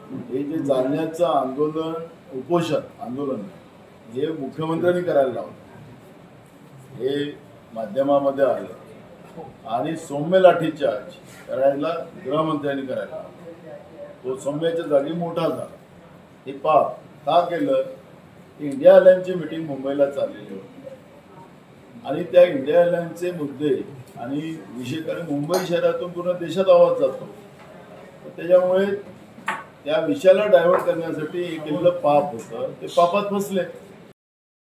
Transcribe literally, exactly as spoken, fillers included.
हे जे जालन्याचं आंदोलन उपोषण आंदोलन हे मुख्यमंत्र्यांनी करायला लावलं, हे माध्यमामध्ये आलं आणि सौम्य लाठीचार्ज करायला गृहमंत्र्यांनी करायला लावलं। तो सौम्याच्या जागी मोठा झाला। हे पाप का केलं? इंडिया अलायन्सची मीटिंग मुंबईला चाललेली होती आणि त्या इंडिया अलायन्सचे मुद्दे आणि विषय, कारण मुंबई शहरातून पूर्ण देशात आवाज जातो, त्याच्यामुळे त्या विषयाला डायव्हर्ट करण्यासाठी हे केलेलं पाप होतं, ते पापात फसले।